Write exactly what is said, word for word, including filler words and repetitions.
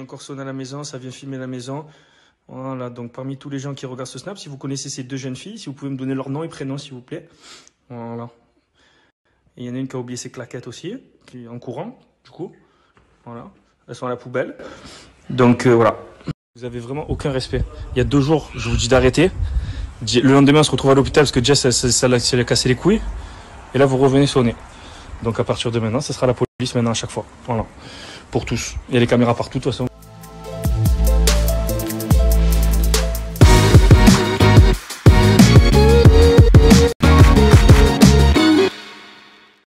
vient encore sonner à la maison, ça vient filmer la maison. Voilà, donc parmi tous les gens qui regardent ce snap, si vous connaissez ces deux jeunes filles, si vous pouvez me donner leur nom et prénom, s'il vous plaît. Voilà. Et il y en a une qui a oublié ses claquettes aussi, qui est en courant, du coup. Voilà. Elles sont à la poubelle. Donc euh, voilà. Vous avez vraiment aucun respect. Il y a deux jours, je vous dis d'arrêter. Le lendemain, on se retrouve à l'hôpital parce que Jess, ça, ça, ça, ça lui a cassé les couilles. Et là, vous revenez sonner. Donc à partir de maintenant, ce sera la police maintenant à chaque fois. Voilà. Pour tous. Il y a les caméras partout, de toute façon.